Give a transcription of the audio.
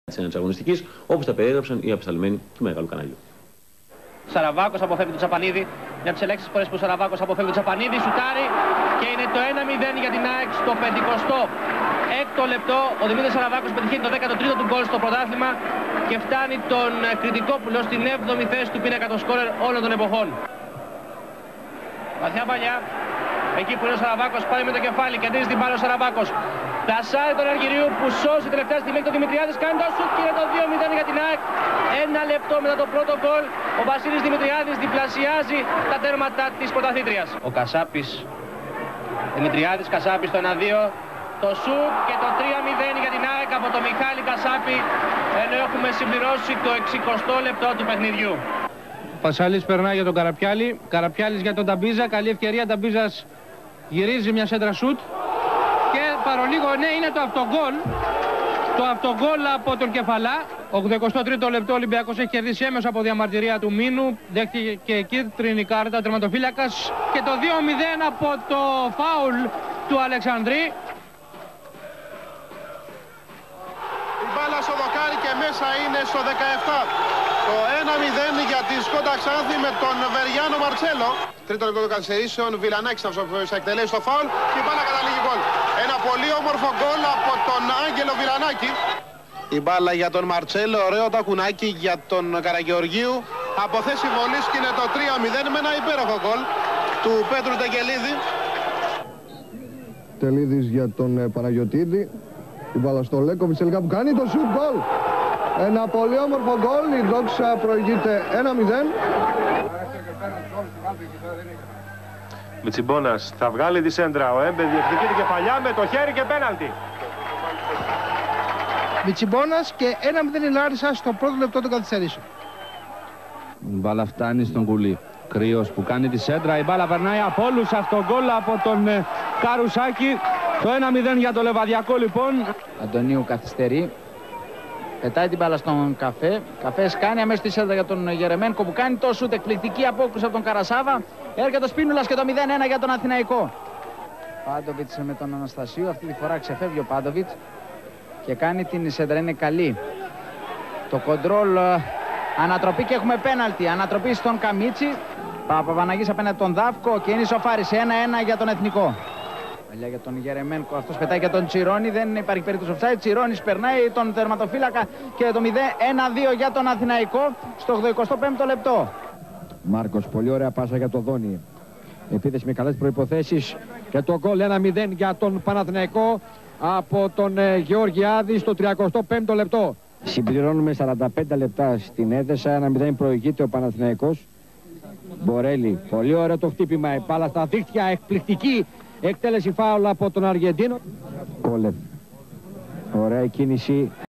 της αγωνιστικής, όπως τα περιέγραψαν οι απεσταλμένοι του Μεγάλου Καναλιού. Σαραβάκος αποφεύγει τον Τσαπανίδη. Για τις ελέγξεις φορές που ο Σαραβάκος αποφεύγει τον Τσαπανίδη, σουτάρει και είναι το 1-0 για την ΑΕΚ στο 56ο λεπτό. Ο Δημήτρης Σαραβάκος πετυχαίνει το 13ο του γκολ στο πρωτάθλημα και φτάνει τον Κρητικόπουλο στην 7η θέση του πίνακα των σκόρερ όλων των εποχών. Βαθιά παλιά, εκεί που είναι ο Σαραβάκος, πάει με το κεφάλι, κεντρίζει την μπάλα ο Σαραβάκος. Πλασάρει τον Αργυρίου που σώζει τελευταία στιγμή το Δημητριάδης, κάνει το σουτ και είναι το 2-0 για την ΑΕΚ. Ένα λεπτό μετά το πρώτο γκολ, ο Βασίλης Δημητριάδης διπλασιάζει τα τέρματα της πρωταθλήτριας. Ο Κασάπης, Δημητριάδης, Κασάπης το 1-2, το σουτ και το 3-0 για την ΑΕΚ από τον Μιχάλη Κασάπη, ενώ έχουμε συμπληρώσει το 60ο λεπτό του παιχνιδιού. Πασάλης περνάει για τον Καραπιάλη, Καραπιάλης για τον Ταμπίζα, καλή ευκαιρία, Ταμπίζας γυρίζει μια σέντρα σουτ. Και παρολίγο, ναι, είναι το αυτογκόλ. Το αυτογκόλ από τον Κεφαλά. 83ο λεπτό, ο Ολυμπιακός έχει κερδίσει έμεσο από διαμαρτυρία του Μίνου. Δέχτηκε και κίτρινη κάρτα, τερματοφύλακας. Και το 2-0 από το φάουλ του Αλεξανδρή. Η μπάλα στο δοκάρι και μέσα είναι στο 17. Το 1-0 για τη Σκόντα Ξάνθη με τον Βεριάνο Μαρτσέλο. Τρίτο λεπτό των καθυστερήσεων, Βιλανάκης θα εκτελέσει το φάουλ και η μπάλα καταλήγει γκολ. Ένα πολύ όμορφο γκολ από τον Άγγελο Βιλανάκη. Η μπάλα για τον Μαρτσέλο, ωραίο τακουνάκι για τον Καραγεωργίου. Από θέση βολής και είναι το 3-0 με ένα υπέροχο γκολ του Πέτρου Τεκελίδη. Τελίδης για τον Παναγιωτίδη. Η μπάλα στο Λέκοβιτς τελικά που κάνει το σουτ γκολ. Ένα πολύ όμορφο γκολ, η Δόξα προηγείται 1-0. Μιτσιμπόνας θα βγάλει τη σέντρα, ο Έμπε διεκδικεί την κεφαλιά με το χέρι και πέναλτι. Μιτσιμπόνας και 1-0 η Λάρισα στο πρώτο λεπτό των καθυστερήσεων. Η μπάλα φτάνει στον Κουλή. Κρύος που κάνει τη σέντρα, η μπάλα περνάει από όλους, αυτογκόλ από τον Καρουσάκη. Το 1-0 για το Λεβαδιακό λοιπόν. Αντωνίου καθυστερεί. Πετάει την μπάλα στον Καφέ. Καφές κάνει αμέσως τη σέντρα για τον Γερεμένκο που κάνει το σουτ. Εκπληκτική απόκρουση από τον Καρασάβα. Έρχεται ο Σπίνουλας και το 0-1 για τον Αθηναϊκό. Πάντοβιτς με τον Αναστασίου. Αυτή τη φορά ξεφεύγει ο Πάντοβιτς και κάνει την σέντρα. Είναι καλή. Το κοντρόλ, ανατροπή και έχουμε πέναλτι. Ανατροπή στον Καμίτσι. Παπαβαναγής απέναντι τον Δάφκο και είναι ισοφάριση. 1-1 για τον Εθνικό. Για τον Γερεμένκο, αυτός πετάει και τον Τσιρόνι, δεν υπάρχει περίπτωση offside. Τσιρόνις περνάει τον τερματοφύλακα και το 1-2 για τον Αθηναϊκό στο 85ο λεπτό. Μάρκος, πολύ ωραία πάσα για τον Δόνι. Επίθεση με καλές προϋποθέσεις και το γκολ 1-0 για τον Παναθηναϊκό από τον Γεωργιάδη στο 35ο λεπτό. Συμπληρώνουμε 45 λεπτά στην έδεσα, 1-0 προηγείται ο Παναθηναϊκός. Μπορέλη, πολύ ωραίο το χτύπημα, η μπάλα στα δίχτυα, εκπληκτική εκτέλεση φάουλ από τον Αργεντίνο. Κόλεφ, ωραία κίνηση.